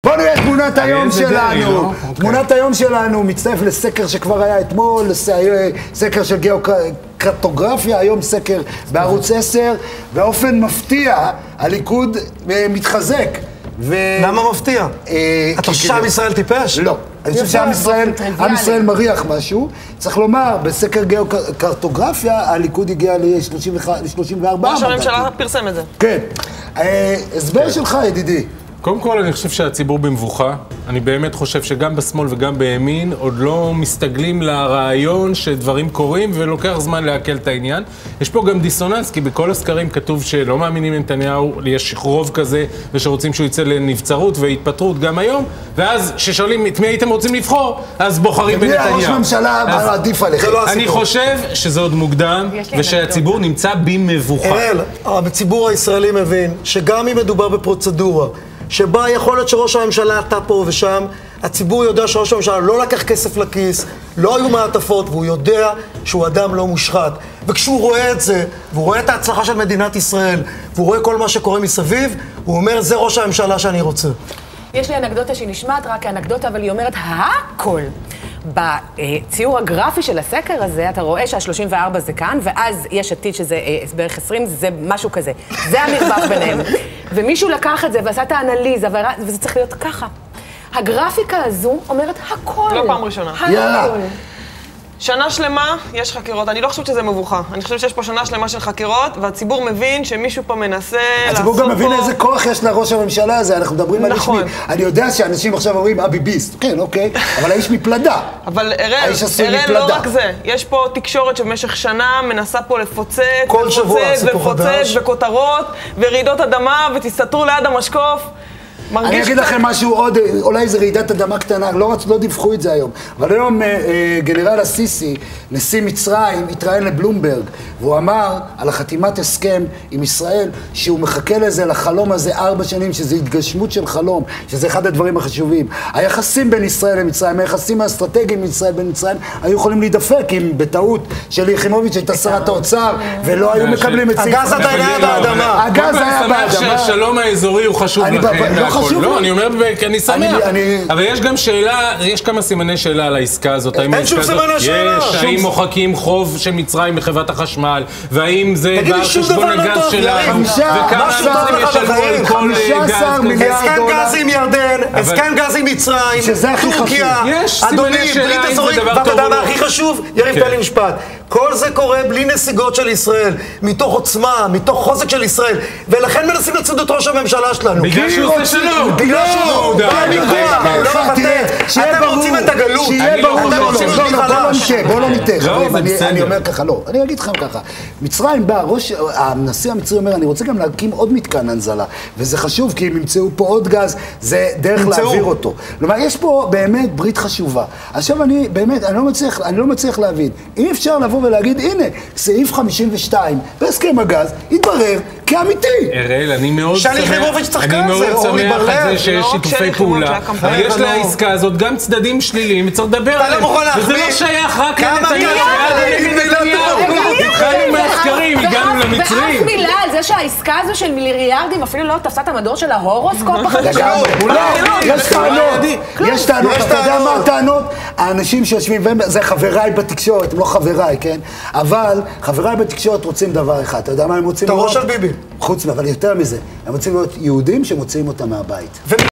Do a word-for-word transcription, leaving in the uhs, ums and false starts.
בואו נראה תמונת היום שלנו. תמונת היום שלנו מצטרף לסקר שכבר היה אתמול, סקר של גיאוקרטוגרפיה, היום סקר בערוץ עשר, באופן מפתיע הליכוד מתחזק. למה מפתיע? אתה חושב שעם ישראל טיפש? לא. אני חושב שעם ישראל מריח משהו. צריך לומר, בסקר גיאוקרטוגרפיה, הליכוד הגיע ל-שלושים וארבעה. ראש הממשלה פרסם את זה. כן. הסבר שלך, ידידי. קודם כל, אני חושב שהציבור במבוכה. אני באמת חושב שגם בשמאל וגם בימין עוד לא מסתגלים לרעיון שדברים קורים ולוקח זמן להקל את העניין. יש פה גם דיסוננס, כי בכל הסקרים כתוב שלא מאמינים לנתניהו, יש רוב כזה ושרוצים שהוא יצא לנבצרות והתפטרות גם היום, ואז כששואלים את מי הייתם רוצים לבחור, אז בוחרים בנתניהו. ראש ממשלה עדיף עליכם. אני חושב שזה עוד מוקדם ושהציבור נמצא במבוכה. אראל, הציבור הישראלי מבין שגם אם מדובר בפרוצדורה, שבה יכול להיות שראש הממשלה אתה פה ושם, הציבור יודע שראש הממשלה לא לקח כסף לכיס, לא היו מעטפות, והוא יודע שהוא אדם לא מושחת. וכשהוא רואה את זה, והוא רואה את ההצלחה של מדינת ישראל, והוא רואה כל מה שקורה מסביב, הוא אומר, זה ראש הממשלה שאני רוצה. יש לי אנקדוטה שהיא נשמעת רק כאנקדוטה, אבל היא אומרת הכל. בציור הגרפי של הסקר הזה, אתה רואה שה-שלושים וארבע זה כאן, ואז יש עתיד שזה בערך עשרים, זה משהו כזה. זה המרווח ביניהם. ומישהו לקח את זה ועשה את האנליזה, וזה צריך להיות ככה. הגרפיקה הזו אומרת הכל. לא פעם ראשונה. יאללה. שנה שלמה יש חקירות, אני לא חושבת שזה מבוכה. אני חושבת שיש פה שנה שלמה של חקירות, והציבור מבין שמישהו פה מנסה לעשות פה... הציבור גם מבין איזה כוח יש לראש הממשלה הזה, אנחנו מדברים על איש מי... אני יודע שאנשים עכשיו אומרים, הביביסט, כן, אוקיי, אבל האיש מפלדה. אבל אראל, לא רק זה. יש פה תקשורת שבמשך שנה מנסה פה לפוצץ, לפוצץ ופוצץ וכותרות, ורעידות אדמה, ותסתתרו ליד המשקוף. אני אגיד לכם משהו עוד, אולי זה רעידת אדמה קטנה, לא דיווחו את זה היום, אבל היום גנרל הסיסי, נשיא מצרים, התראיין לבלומברג, והוא אמר על החתימת הסכם עם ישראל, שהוא מחכה לזה, לחלום הזה ארבע שנים, שזה התגשמות של חלום, שזה אחד הדברים החשובים. היחסים בין ישראל למצרים, היחסים האסטרטגיים בין ישראל בין מצרים, היו יכולים להידפק אם בטעות של יחימוביץ' הייתה שרת האוצר, ולא היו מקבלים את הגז עדיין היה באדמה. הגז היה באדמה. השלום האזורי הוא חשוב לכם. לא, אני אומר, אני שמח. אבל יש גם שאלה, יש כמה סימני שאלה על העסקה הזאת. אין שום סימני שאלה. יש, האם מוחקים חוב של מצרים מחברת החשמל, והאם זה בא חשבון הגז שלנו, וכמה אנשים ישלמו על כל גז כזה. הסכם גז עם ירדן, הסכם גז עם מצרים, טורקיה, אדוני, ברית אזורית, והדבר הכי חשוב, יריב תן לי משפט. כל זה קורה בלי נסיגות של ישראל, מתוך עוצמה, מתוך חוזק של ישראל, ולכן מנסים לצוד את ראש הממשלה שלנו. בגלל שהוא עושה שלום. בגלל שהוא בא מכוח, לא מוותר. אתם רוצים את הגלות. שיהיה ברור, בואו לא ניתך. אני אומר ככה, לא. אני אגיד לכם ככה. מצרים בא, הנשיא המצרי אומר, אני רוצה גם להקים עוד מתקן הנזלה, וזה חשוב, כי אם ימצאו פה עוד גז, זה דרך להעביר אותו. כלומר, יש פה באמת ברית חשובה. עכשיו אני, באמת, אני לא מצליח להבין. אי אפשר לבוא ולהגיד, הנה, סעיף חמישים ושתיים, בהסכם הגז, יתברר כאמיתי. אראל, אני מאוד שמח, אני מאוד שמח על זה שיש שיתופי פעולה, אבל יש לעסקה הזאת גם צדדים שליליים, וצריך לדבר עליהם, וזה לא שייך רק לנתניהו, התחלנו מהסקרים, הגענו למצרים. ואף מילה על זה שהעסקה הזו של מיליארדים אפילו לא תפסה את המדור של ההורוסקופ החדש. יש טענות, יש טענות, אתה יודע מה הטענות? האנשים שיושבים, זה חבריי בתקשורת, הם לא חבריי, כן? אבל חבריי בתקשורת רוצים דבר אחד, אתה יודע מה הם רוצים? את הראש של ביבי. חוץ, אבל יותר מזה, הם רוצים להיות יהודים שמוציאים אותם מהבית.